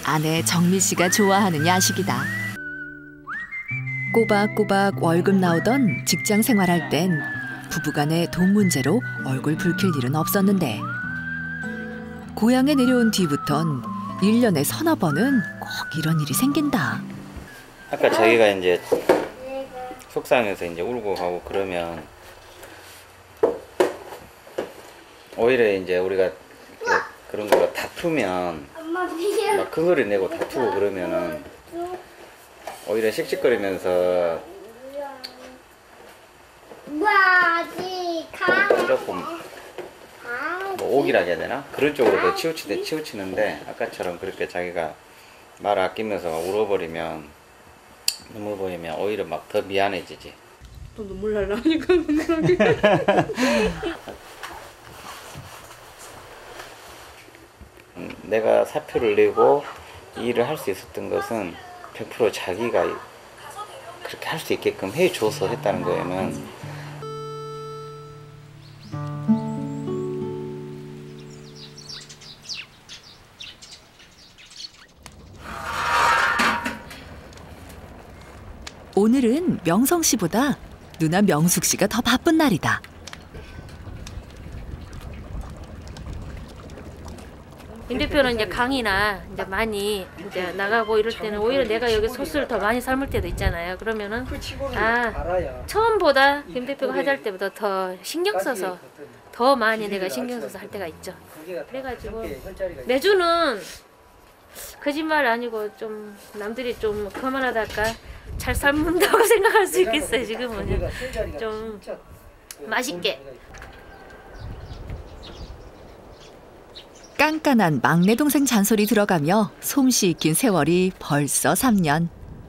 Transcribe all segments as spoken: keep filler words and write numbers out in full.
아내 정미 씨가 좋아하는 야식이다. 꼬박꼬박 월급 나오던 직장 생활할 땐 부부간의 돈 문제로 얼굴 붉힐 일은 없었는데 고향에 내려온 뒤부턴 일 년에 서너 번은 꼭 이런 일이 생긴다. 아까 자기가 이제 속상해서 이제 울고 가고 그러면 오히려 이제 우리가 그런 걸로 다투면 막 큰 소리 내고 다투고 그러면은 오히려 씩씩거리면서 조금 뭐 옥이라 해야 되나? 그런 쪽으로 더 치우치대 치우치는데 아까처럼 그렇게 자기가 말 아끼면서 울어버리면 눈물 보이면 오히려 막 더 미안해지지. 또 눈물 날라 하니까 눈물하게. 내가 사표를 내고 이 일을 할 수 있었던 것은 백 퍼센트 자기가 그렇게 할 수 있게끔 해줘서 했다는 거에는 오늘은 명성 씨보다 누나 명숙 씨가 더 바쁜 날이다. 임 대표는 이제 강의나 이제 많이 이제 나가고 이럴 때는 오히려 내가 여기 소스를 더 많이 삶을 때도 있잖아요. 그러면은 아 처음보다 임 대표가 하자 할 때보다 더 신경 써서 더 많이 내가 신경 써서 할 때가 있죠. 그래가지고 내주는 거짓말 아니고 좀 남들이 좀 거만하다 할까 잘 삶는다고 생각할 수 있겠어요. 지금은 좀 맛있게. 깐깐한 막내 동생 잔소리 들어가며 솜씨 익힌 세월이 벌써 삼 년.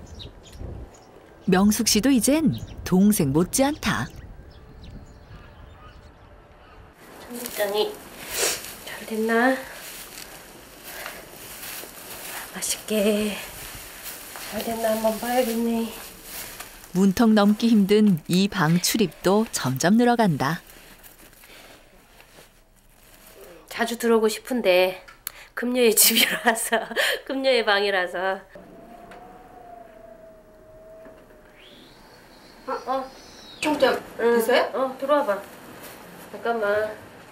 명숙 씨도 이젠 동생 못지않다. 청국장이 잘 됐나? 맛있게 잘 됐나 한번 봐야겠네. 문턱 넘기 힘든 이 방 출입도 점점 늘어간다. 자주 들어오고 싶은데 금녀의 집이라서 금녀의 방이라서. 어? 어? 청국장 됐어요? 응. 어 들어와봐. 잠깐만.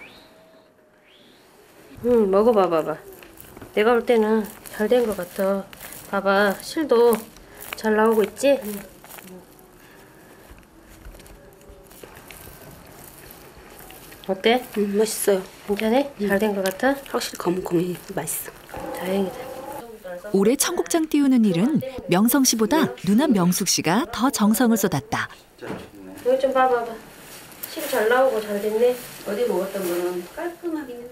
응 먹어봐 봐봐. 내가 볼 때는 잘 된 것 같아. 봐봐 실도 잘 나오고 있지? 응. 어때? 음, 맛있어요. 괜찮아? 음. 잘 된 것 같아? 확실히 거뭇거뭇 맛있어. 다행이다. 올해 청국장 띄우는 일은 명성 씨보다 누나 명숙 씨가 더 정성을 쏟았다. 여기 좀 봐봐봐. 실 잘 나오고 잘 됐네. 어디 먹었던 거는 깔끔하게.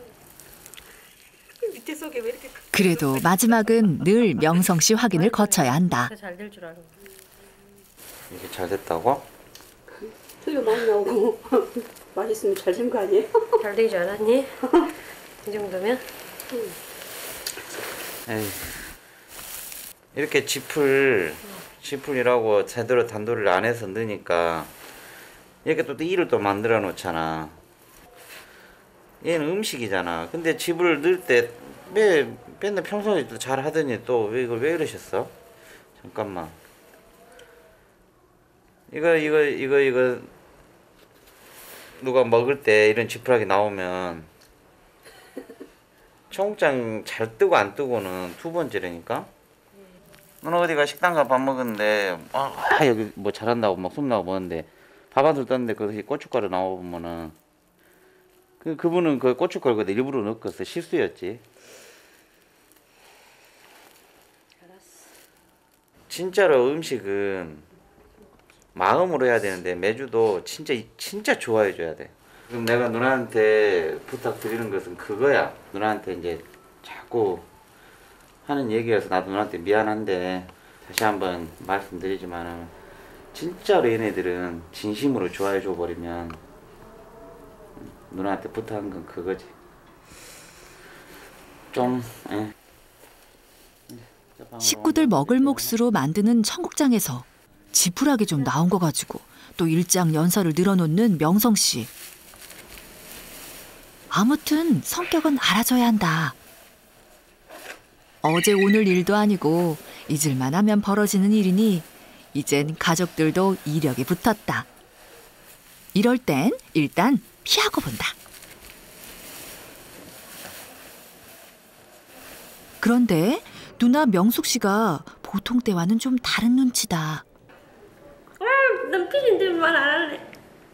밑에 속에 왜 이렇게. 그래도 마지막은 늘 명성 씨 확인을 거쳐야 한다. 잘 될 줄 알고. 이게 잘 됐다고? 소리가 많이 나오고 맛있으면 잘 된 거 아니에요? 잘 되지 않았니? 이 정도면? 에이, 이렇게 지풀 지풀이라고 제대로 단도리를 안 해서 넣으니까 이렇게 또 일을 또 만들어 놓잖아. 얘는 음식이잖아. 근데 집을 넣을 때 왜 맨날 평소에 또 잘 하더니 또 왜 이걸 왜 이러셨어? 잠깐만. 이거 이거 이거 이거 누가 먹을 때 이런 지푸라기 나오면 청국장 잘 뜨고 안 뜨고는 두 번째라니까. 너는 어디가 식당 가 밥 먹었는데 아 여기 뭐 잘한다고 막 숨나고 먹는데 밥 한 술 떴는데 거기 고춧가루 나오면은 그 그분은 그 고춧가루 그때 일부러 넣었어. 실수였지. 진짜로 음식은 마음으로 해야 되는데 매주도 진짜 진짜 좋아해 줘야 돼. 지금 내가 누나한테 부탁드리는 것은 그거야. 누나한테 이제 자꾸 하는 얘기여서 나도 누나한테 미안한데 다시 한번 말씀드리지만은 진짜로 얘네들은 진심으로 좋아해 줘 버리면 누나한테 부탁한 건 그거지. 좀 에. 식구들 먹을 몫으로 만드는 청국장에서 지푸라기 좀 나온 거 가지고 또 일장 연설을 늘어놓는 명성 씨. 아무튼 성격은 알아줘야 한다. 어제 오늘 일도 아니고 잊을만 하면 벌어지는 일이니 이젠 가족들도 이력이 붙었다. 이럴 땐 일단 피하고 본다. 그런데 누나 명숙 씨가 보통 때와는 좀 다른 눈치다. 아, 난 필인데 말 안 할래.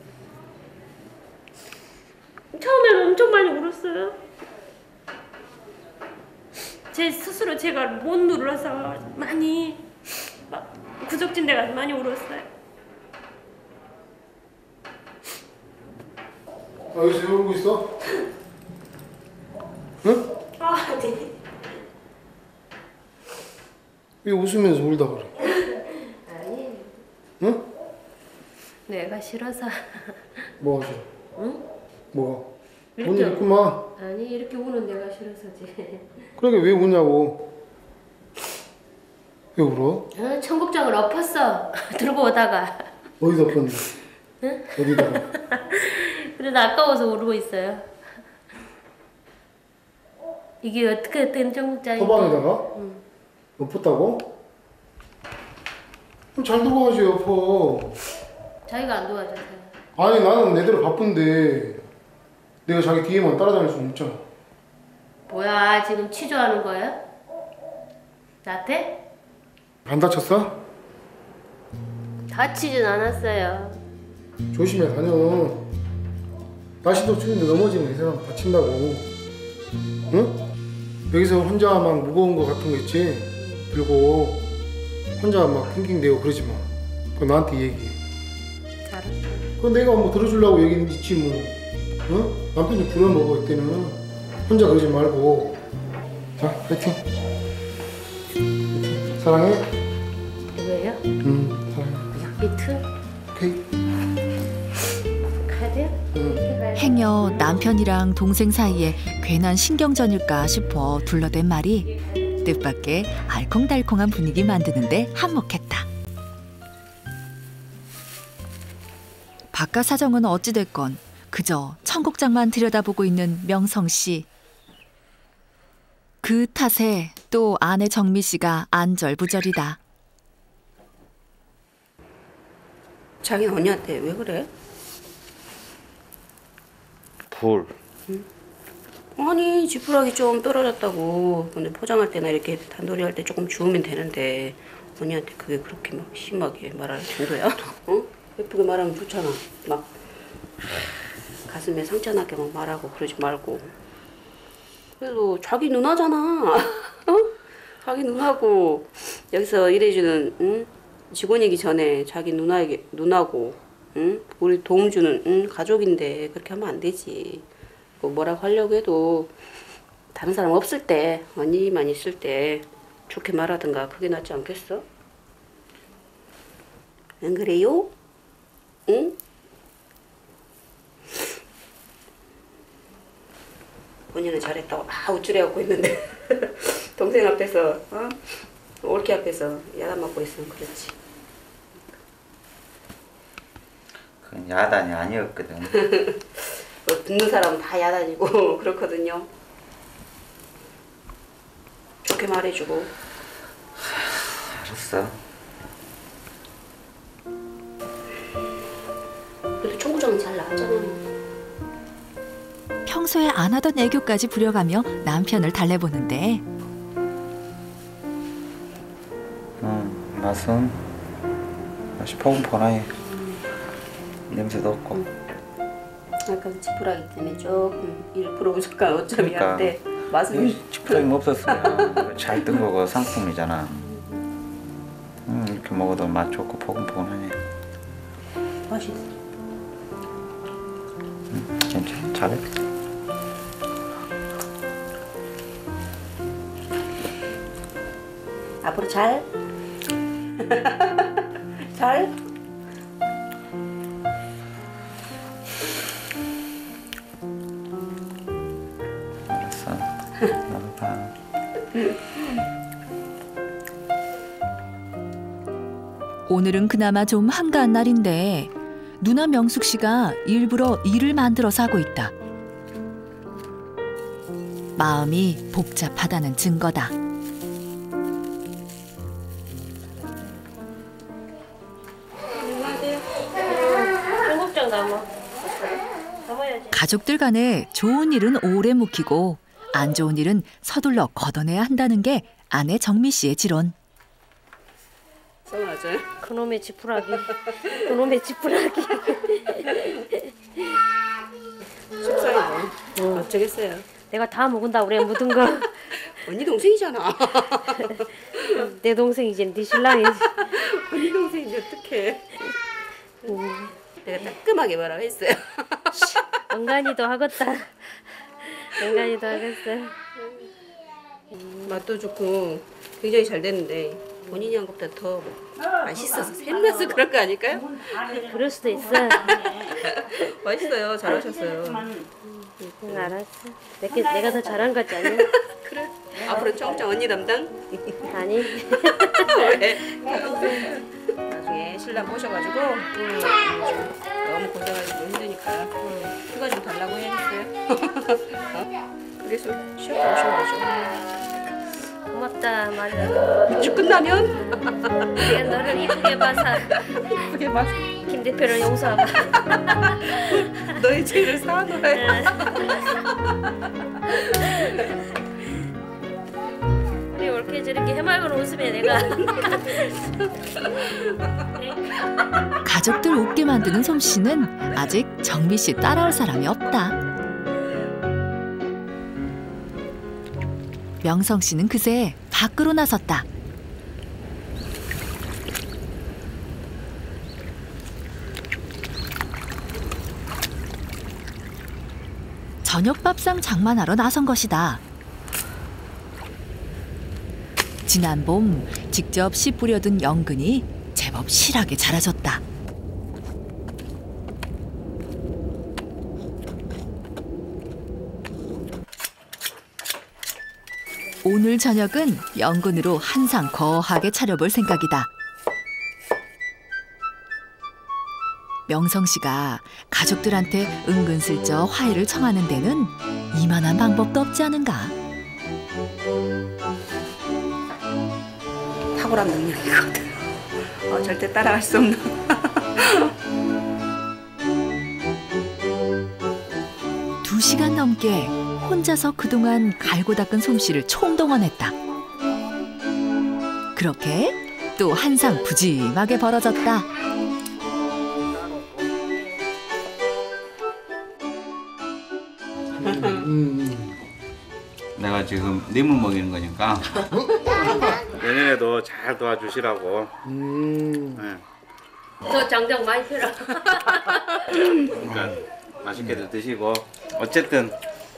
처음에는 엄청 많이 울었어요. 제 스스로 제가 못 눌러서 많이 막 구석진 데 가서 많이 울었어요. 아, 여기서 울고 있어? 응? 아, 네. 왜 웃으면서 울다 그래? 아니. 응? 내가 싫어서. 뭐가 싫어? 응? 뭐가? 이렇게. 오늘 있구만. 아니, 이렇게 우는 내가 싫어서지. 그러게 왜 우냐고. 왜 울어? 어, 청국장을 엎었어. 들고 오다가. 어디다 폈는데? 응? 어디다가? 그래서 아까워서 울고 있어요. 이게 어떻게 된 청국장인데? 서방에다가? 응. 엎었다고? 그럼 잘 들어가야지 엎어. 자기가 안 도와줘서. 아니 나는 내대로 바쁜데 내가 자기 뒤에만 따라다닐 수는 없잖아. 뭐야, 지금 취조하는 거야? 나한테? 안 다쳤어? 다치진 않았어요. 조심해 다녀. 날씨도 추운데 넘어지면 이 사람 다친다고. 응? 여기서 혼자 막 무거운 거 같은 거 있지? 들고 혼자 막 낑낑대고 그러지 마. 그거 나한테 얘기해. 알았어. 그건 내가 뭐 들어주려고 얘기는 있지 뭐. 응? 남편이 부려먹어 이때는. 혼자 그러지 말고. 자, 파이팅. 파이팅. 사랑해. 왜요? 응, 사랑해. 비트? 오케이. 가야 돼요? 응. 행여 남편이랑 동생 사이에 괜한 신경전일까 싶어 둘러댄 말이 뜻밖의 알콩달콩한 분위기 만드는데 한몫했다. 바깥 사정은 어찌됐건 그저 청국장만 들여다보고 있는 명성 씨. 그 탓에 또 아내 정미 씨가 안절부절이다. 자기 언니한테 왜 그래? 불. 아니 지푸라기 좀 떨어졌다고. 근데 포장할 때나 이렇게 단돌이 할 때 조금 주우면 되는데 언니한테 그게 그렇게 막 심하게 말할 정도야? 어? 예쁘게 말하면 좋잖아. 막 가슴에 상처 나게 막 말하고 그러지 말고. 그래도 자기 누나잖아. 어? 자기 누나고 여기서 일해주는 응? 직원이기 전에 자기 누나에게 누나고 응? 우리 도움주는 응? 가족인데 그렇게 하면 안 되지. 뭐 뭐라고 하려고 해도 다른 사람 없을 때 언니만 있을 때 좋게 말하든가 그게 낫지 않겠어? 안 그래요? 응? 본인은 잘했다고 아 우쭐해갖고 있는데 동생 앞에서 어? 올케 앞에서 야단 맞고 있으면 그렇지. 그건 야단이 아니었거든. 뭐 듣는 사람은 다 야단이고 그렇거든요. 좋게 말해주고. 알았어. 그래도 청구장은 잘 나왔잖아. 평소에 안 하던 애교까지 부려가며 남편을 달래보는데 응, 맛은 맛이 포근포근해. 냄새도 없고. 아까 지푸라기 때문에 조금 일부러 부족한 오점이 그러니까. 한데 맛은 지푸라기 없었으면 잘 뜬 거고 상품이잖아. 음, 이렇게 먹어도 맛 좋고 포근포근하네. 맛있어. 음, 괜찮아. 잘해. 앞으로 잘? 잘? 알았어. 나도 봐. 오늘은 그나마 좀 한가한 날인데 누나 명숙 씨가 일부러 일을 만들어서 하고 있다. 마음이 복잡하다는 증거다. 가족들 간에 좋은 일은 오래 묵히고 안 좋은 일은 서둘러 걷어내야 한다는 게 아내 정미 씨의 지론. 서운하죠? 그놈의 지푸라기. 그놈의 지푸라기. 속상해. 뭐. 어쩌겠어요. 내가 다 먹은다 그래 묻은 거. 언니 동생이잖아. 내 동생이지 네 신랑이지. 언니 동생인지 어떡해. 음, 내가 따끔하게 뭐라고 했어요. 엉간이도 하겠다. 엉간이도 하겠어. 맛도 좋고 굉장히 잘 됐는데 본인이 한 것보다 더 맛있어서 샘나서 그런 거 아닐까요? 그럴 수도 있어. 맛있어요. 잘하셨어요. 응, 알았어. 내가, 내가 더 잘한 것 같지 않냐? 그래. 앞으로 청청 언니 담당? 아니. 왜? 나중에 신랑 모셔가지고 음, 너무 고생하시고 힘드니까 휴가 좀 달라고 해야겠어요. 어? 그래서 쉬었다 오시면 되죠. 고맙다 많이. 주 끝나면 내가 너를 이쁘게 봐서 그게 막 김 대표를 용서하고. 너의 죄를 사하노라. 우리 옳게 저렇게 해맑은 웃음에 내가. 가족들 웃게 만드는 솜씨는 아직 정미 씨 따라올 사람이 없다. 명성 씨는 그새 밖으로 나섰다. 저녁 밥상 장만하러 나선 것이다. 지난 봄 직접 씨 뿌려둔 연근이 제법 실하게 자라졌다. 오늘 저녁은 연근으로 한상 거하게 차려볼 생각이다. 명성 씨가 가족들한테 은근슬쩍 화해를 청하는 데는 이만한 방법도 없지 않은가. 탁월한 능력이거든. 어, 절대 따라갈 수 없는. 두 시간 넘게 혼자서 그동안 갈고 닦은 솜씨를 총동원했다. 그렇게 또 한상 푸짐하게 벌어졌다. 음. 내가 지금 님을 먹이는 거니까 내년에도 잘 도와주시라고. 음. 네. 너 장장 많이 필요. 그러니까 맛있게들 드시고 어쨌든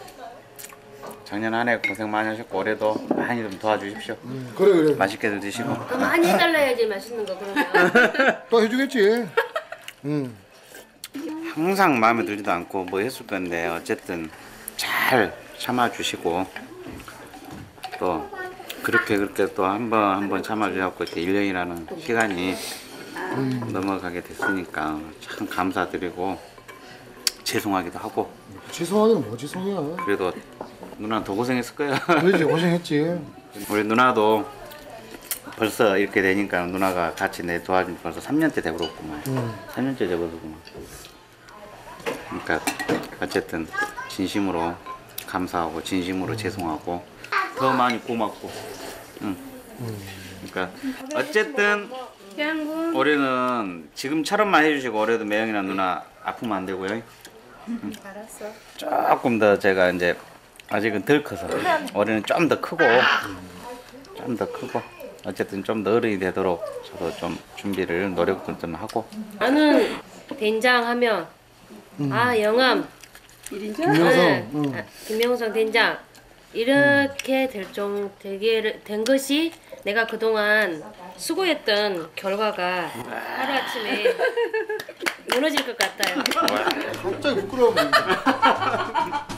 작년 한 해 고생 많이 하셨고 올해도 많이 좀 도와주십시오. 음, 그래 그래. 맛있게들 드시고. 더 많이 해달라야지 맛있는 거 그러면. 또 해주겠지. 음. 항상 마음에 들지도 않고 뭐 했을 건데 어쨌든 잘 참아주시고 또 그렇게 그렇게 또 한 번 한 번 참아주셔서 이렇게 일 년이라는 시간이 음. 넘어가게 됐으니까 참 감사드리고 죄송하기도 하고. 죄송하기는 뭐 죄송이야. 그래도 누나는 더 고생했을 거야. 그렇지 고생했지. 우리 누나도 벌써 이렇게 되니까 누나가 같이 내 도와준 지 벌써 삼 년째 돼버렸구만. 음. 삼 년째 돼버렸구만. 그러니까 어쨌든 진심으로 감사하고 진심으로 죄송하고 더 많이 고맙고. 응. 그러니까 어쨌든 올해는 지금처럼만 해주시고 올해도 매형이나 누나 아프면 안 되고요. 응. 조금 더 제가 이제 아직은 덜 커서 올해는 좀 더 크고 좀 더 크고 어쨌든 좀 더 어른이 되도록 저도 좀 준비를 노력을 좀 하고. 나는 된장하면 음. 아 영암 김명성. 네. 응. 아, 김명성 된장 이렇게 될 정 되게 된 것이 내가 그동안 수고했던 결과가 하루 아침에 무너질 것 같아요. 갑자기 부끄러워.